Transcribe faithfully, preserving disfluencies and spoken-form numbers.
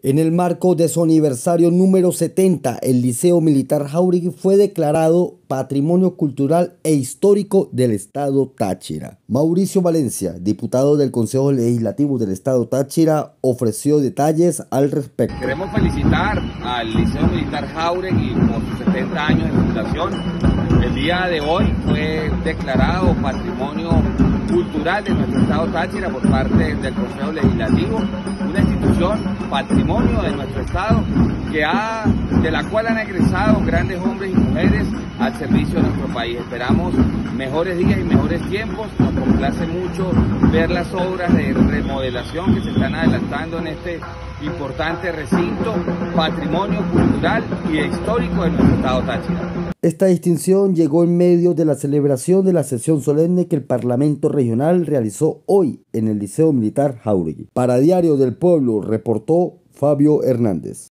En el marco de su aniversario número setenta, el Liceo Militar Jáuregui fue declarado Patrimonio Cultural e Histórico del Estado Táchira. Mauricio Valencia, diputado del Consejo Legislativo del Estado Táchira, ofreció detalles al respecto. Queremos felicitar al Liceo Militar Jáuregui por sus setenta años de fundación. El día de hoy fue declarado Patrimonio Cultural de nuestro Estado Táchira por parte del Consejo Legislativo, una institución patrimonio de nuestro Estado que ha, de la cual han egresado grandes hombres y mujeres al servicio de nuestro país. Esperamos mejores días y mejores tiempos. Nos complace mucho ver las obras de remodelación que se están adelantando en este importante recinto, patrimonio cultural y histórico de nuestro Estado Táchira. Esta distinción llegó en medio de la celebración de la sesión solemne que el Parlamento Regional realizó hoy en el Liceo Militar Jáuregui. Para Diario del Pueblo reportó Fabio Hernández.